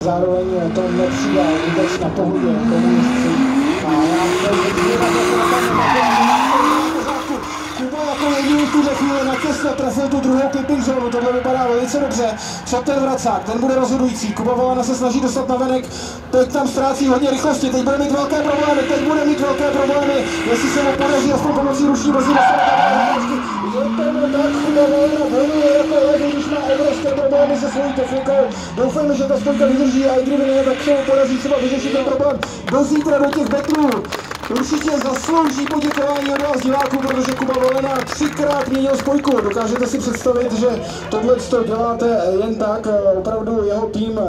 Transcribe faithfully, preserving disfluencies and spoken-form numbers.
Zároveň to nepřijde vůbec na pohodě komunisti. A já Kuba jako jediný v tuhle chvíli natěsno trefil tu druhou keeping zónu, tohle vypadá velice dobře. Před ten vracák, ten bude rozhodující. Kuba Volana se snaží dostat na venek, teď tam ztrácí hodně rychlosti, teď bude mít velké problémy, teď bude mít velké problémy, jestli se mu podaří aspoň pomocí ruční brzy dostat na rychlosti. Je tomu tak, Kuba Volana bojuje jako lev, když má obrovské problémy se svojí technikou. Doufejme, že ta spojka vydrží a i kdyby ne, tak se mu podaří třeba vyřešit ten problém do zítra do těch metrů. Určitě zaslouží poděkování od vás diváků, protože Kuba Volana třikrát měnil spojku. Dokážete si představit, že tohle děláte jen tak, opravdu jeho tým